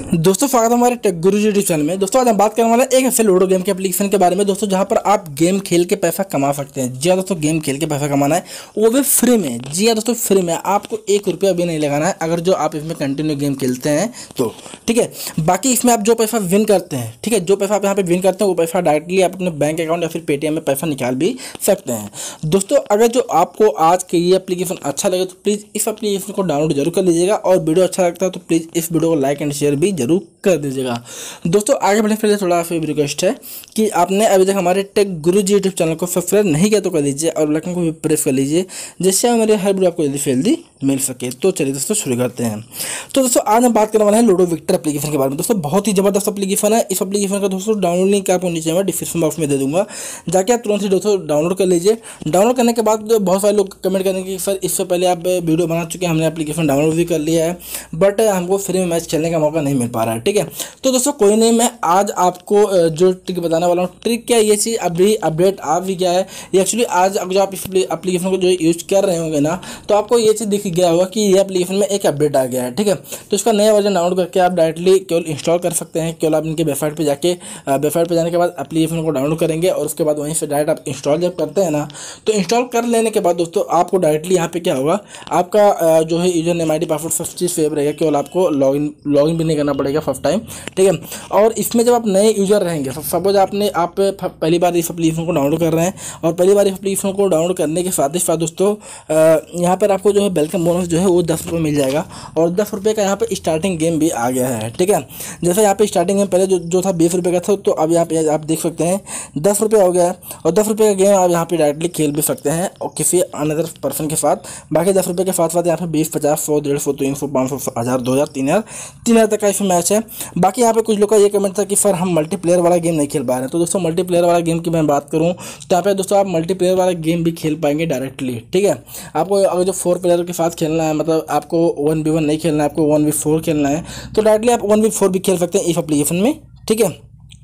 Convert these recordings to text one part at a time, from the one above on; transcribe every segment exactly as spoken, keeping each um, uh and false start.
दोस्तों स्वागत है हमारे tech Guru ji YouTube channel में। दोस्तों आज हम बात करने वाले हैं एक ऐसे लूडो गेम के एप्लीकेशन के बारे में दोस्तों, जहां पर आप गेम खेल के पैसा कमा सकते हैं। जी हाँ दोस्तों, गेम खेल के पैसा कमाना है, वो भी फ्री में। जी हाँ दोस्तों, फ्री में, आपको एक रुपया भी नहीं लगाना है अगर जो आप इसमें कंटिन्यू गेम खेलते हैं तो, ठीक है। बाकी इसमें आप जो पैसा विन करते हैं, ठीक है, जो पैसा आप यहाँ पे विन करते हैं वो पैसा डायरेक्टली आप अपने बैंक अकाउंट या फिर पेटीएम में पैसा निकाल भी सकते हैं। दोस्तों अगर जो आपको आज के ये एप्लीकेशन अच्छा लगे तो प्लीज़ इस एप्लीकेशन को डाउनलोड जरूर कर लीजिएगा, और वीडियो अच्छा लगता है तो प्लीज़ इस वीडियो को लाइक एंड शेयर भी जरूर कर दीजिएगा। दोस्तों आगे बढ़ने से पहले थोड़ा सा रिक्वेस्ट है कि आपने अभी तक हमारे tech Guru ji YouTube channel को सब्सक्राइब नहीं किया तो कर लीजिए, और बेल आइकन को भी प्रेस कर लीजिए, जिससे हमारे हर वीडियो आपको जल्दी से जल्दी मिल सके। तो चलिए दोस्तों शुरू करते हैं। तो दोस्तों आज हम बात करने वाले हैं लूडो विक्टर एप्लीकेशन के बारे में। दोस्तों बहुत ही जबरदस्त एप्लीकेशन है। इस एप्लीकेशन का दोस्तों डाउनलोड लिंक आपको नीचे मैं डिस्क्रिप्शन बॉक्स में दे दूंगा, जाके आप तुरंत ही दोस्तों डाउनलोड कर लीजिए। डाउनलोड करने के बाद बहुत सारे लोग कमेंट करेंगे कि सर इससे पहले आप वीडियो बना चुके हैं, हमने एप्लीकेशन डाउनलोड भी कर लिया है, बट हमको फ्री में मैच खेलने का मौका नहीं मिल पा रहा है, ठीक है। तो दोस्तों कोई नहीं, मैं आज आपको जो ट्रिक बताने वाला हूँ। ट्रिक क्या, ये चीज़ अभी अपडेट आ भी गया है। ये एक्चुअली आज अगर आप इस एप्लीकेशन को जो यूज कर रहे होंगे ना, तो आपको ये चीज़ दिख गया होगा कि ये एप्लीकेशन में एक अपडेट आ गया है, ठीक है। तो इसका नया वर्जन डाउनलोड करके आप डायरेक्टली केवल इंस्टॉल कर सकते हैं। केवल आप इनके वेबसाइट पे जाके वेबसाइट पे जाने के बाद एप्लीकेशन को डाउनलोड करेंगे, और उसके बाद वहीं से डायरेक्ट आप इंस्टॉल जब करते हैं ना, तो इंस्टॉल कर लेने के बाद दोस्तों आपको डायरेक्टली यहाँ पे क्या होगा, आपका जो है user name I D password सब चीज़ सेव रहेगा। केवल आपको लॉगिन लॉगिन भी नहीं करना पड़ेगा फर्स्ट टाइम, ठीक है। और इसमें जब आप नए यूजर रहेंगे, सपोज आपने आप पहली बार इस एप्लीकेशन को डाउनलोड कर रहे हैं, और पहली बार इस एप्लीकेशन को डाउनलोड करने के साथ ही साथ दोस्तों यहाँ पर आपको जो है वेलकम बोनस जो है वो दस रुपये मिल जाएगा, और दस रुपये का यहाँ पे स्टार्टिंग गेम भी आ गया है, ठीक है। जैसे यहाँ पे स्टार्टिंग गेम पहले जो जो था बीस रुपये का था, तो अब यहाँ पे आप देख सकते हैं दस रुपये हो गया है, और दस रुपये का गेम आप यहाँ पे डायरेक्टली खेल भी सकते हैं और किसी अनदर पर्सन के साथ। बाकी दस रुपये के साथ साथ यहाँ पे बीस, पचास, सौ, डेढ़ सौ, तीन सौ, पाँच सौ, हज़ार, दो हज़ार, तीन हज़ार तीन हज़ार तक का इसमें मैच है। बाकी यहाँ पे कुछ लोग का ये कमेंट था कि सर हम मल्टीप्लेयर वाला गेम नहीं खेल पा रहे हैं। तो दोस्तों मल्टीप्लेयर वाला गेम की मैं बात करूँ तो यहाँ पे दोस्तों आप मल्टीप्लेयर वाला गेम भी खेल पाएंगे डायरेक्टली, ठीक है। आपको अगर जो फोर प्लेयर के साथ खेलना है, मतलब आपको वन वी वन नहीं खेलना है, आपको वन वी फोर खेलना है, तो डायरेक्टली आप वन वी फोर भी खेल सकते हैं इस एप्लीकेशन में, ठीक है।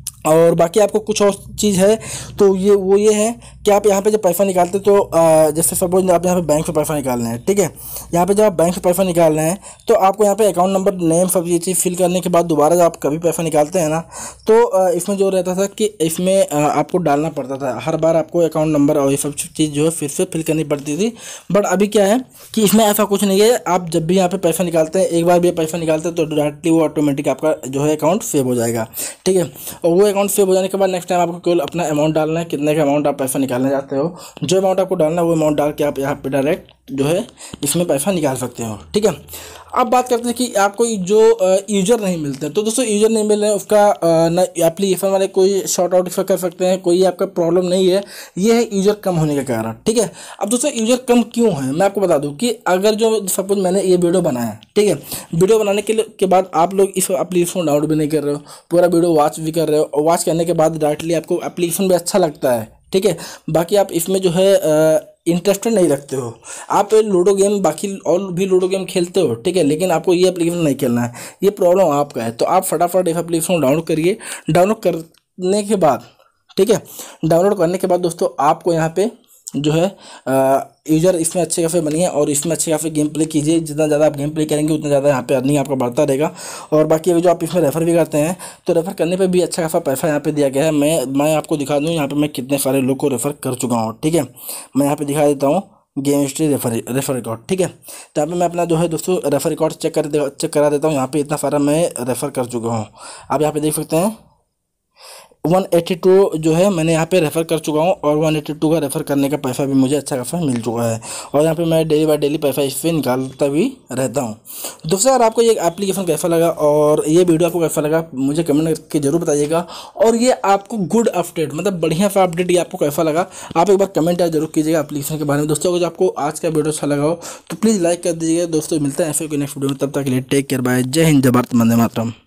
और बाकी आपको कुछ और चीज़ है तो ये वो ये है कि आप यहाँ पे जब पैसा निकालते तो जैसे सपोज आप यहाँ पे बैंक से पैसा निकालना है, ठीक है। यहाँ पे जब आप बैंक से पैसा निकाल रहे हैं तो आपको यहाँ पे अकाउंट नंबर, नेम, सब ये चीज़ फिल करने के बाद दोबारा जब आप कभी पैसा निकालते हैं ना, तो इसमें जो रहता था कि इसमें आपको डालना पड़ता था हर बार, आपको अकाउंट नंबर और ये सब चीज़ जो है फिर से फिल करनी पड़ती थी। बट अभी क्या है कि इसमें ऐसा कुछ नहीं है। आप जब भी यहाँ पे पैसा निकालते हैं, एक बार भी पैसा निकालते हैं तो डायरेक्टली वो ऑटोमेटिक आपका जो है अकाउंट सेव हो जाएगा, ठीक है। और वो अकाउंट सेव हो जाने के बाद नेक्स्ट टाइम आपको केवल अपना अमाउंट डालना है, कितने का अमाउंट आप पैसा निकालने जाते हो, जो अमाउंट आपको डालना है वो अमाउंट डाल के आप यहाँ पे डायरेक्ट जो है इसमें पैसा निकाल सकते हो, ठीक है। अब बात करते हैं कि आपको जो यूजर नहीं मिलते, तो दोस्तों यूजर नहीं मिल रहे हैं उसका ना एप्लीकेशन वाले कोई शॉर्ट आउट कर सकते हैं, कोई आपका प्रॉब्लम नहीं है, ये है यूजर कम होने के कारण, ठीक है। अब दोस्तों यूजर कम क्यों है मैं आपको बता दूं कि अगर जो सपोज मैंने ये वीडियो बनाया, ठीक है, वीडियो बनाने के के बाद आप लोग इस एप्लीकेशन को डाउनलोड भी नहीं कर रहे हो, पूरा वीडियो वॉच भी कर रहे हो, और वॉच करने के बाद डायरेक्टली आपको एप्लीकेशन भी अच्छा लगता है, ठीक है। बाकी आप इसमें जो है इंटरेस्टेड नहीं रखते हो, आप लूडो गेम बाकी और भी लूडो गेम खेलते हो, ठीक है, लेकिन आपको ये एप्लीकेशन नहीं खेलना है, ये प्रॉब्लम आपका है। तो आप फटाफट इस एप्लीकेशन को डाउनलोड करिए। डाउनलोड करने के बाद, ठीक है, डाउनलोड करने के बाद दोस्तों आपको यहाँ पे जो है यूज़र इसमें अच्छे खासे बनिए, और इसमें अच्छे खासे गेम प्ले कीजिए। जितना ज़्यादा आप गेम प्ले करेंगे उतना ज़्यादा यहाँ पे अर्निंग आपका बढ़ता रहेगा। और बाकी अभी जो आप इसमें रेफ़र भी करते हैं तो रेफ़र करने पे भी अच्छा खासा पैसा यहाँ पे दिया गया है। मैं मैं आपको दिखा दूँ यहाँ पे मैं कितने सारे लोग को रेफ़र कर चुका हूँ, ठीक है। मैं यहाँ पे दिखा देता हूँ game history refer refer record, ठीक है। तो यहाँ पे मैं अपना जो है दोस्तों रेफर रिकॉर्ड चेक कर चेक करा देता हूँ। यहाँ पे इतना सारा मैं रेफ़र कर चुका हूँ। आप यहाँ पे देख सकते हैं एक सौ बयासी जो है मैंने यहाँ पे रेफ़र कर चुका हूँ, और एक सौ बयासी का रेफ़र करने का पैसा भी मुझे अच्छा खासा मिल चुका है, और यहाँ पे मैं डेली बाय डेली पैसा इससे निकालता भी रहता हूँ। दोस्तों अगर आपको ये एप्लीकेशन कैसा लगा और ये वीडियो आपको कैसा लगा मुझे कमेंट करके जरूर बताइएगा, और ये आपको गुड अपडेट मतलब बढ़िया सा अपडेट ये आपको कैसा लगा आप एक बार कमेंट जरूर कीजिएगा एप्लीकेशन के बारे में। दोस्तों अगर आपको आज का वीडियो अच्छा लगा हो तो प्लीज़ लाइक कर दीजिएगा। दोस्तों मिलते हैं ऐसे कोई नेक्स्ट वीडियो में, तब तक के लिए टेक केयर, बाय, जय हिंद, जय भारत, वंदे मातरम।